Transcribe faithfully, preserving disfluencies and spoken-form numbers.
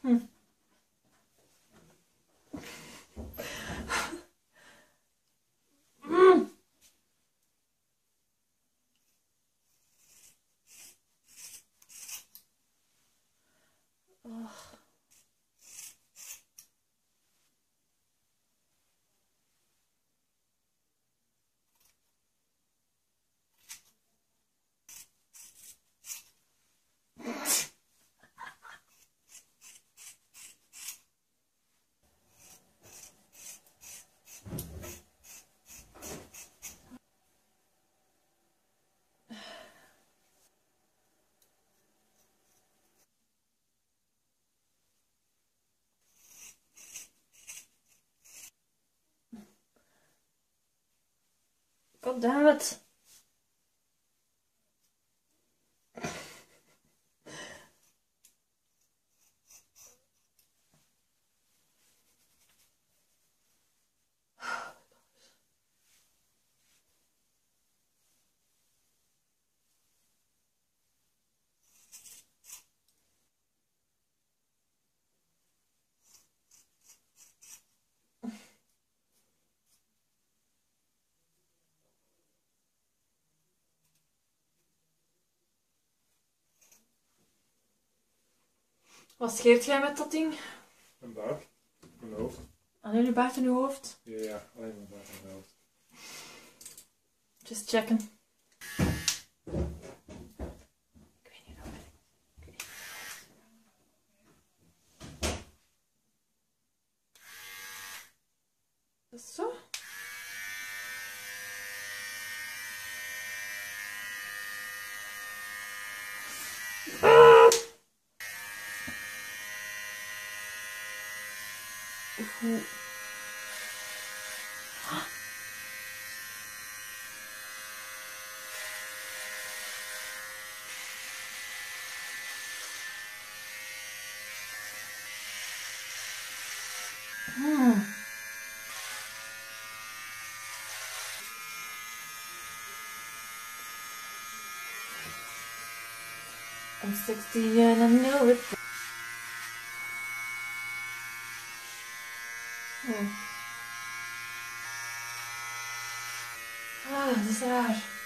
Hm. Mm. Oh. God damn it. Wat scheert jij met dat ding? Mijn baard. Mijn hoofd. Alleen je baard en je hoofd? Ja, ja, alleen mijn baard en mijn hoofd. Just checken. Ik weet niet of ik... Ik weet niet. Dat is zo? Oeh. Hmm. I'm sixty and I know it. Hmm. Ah, dat is raar.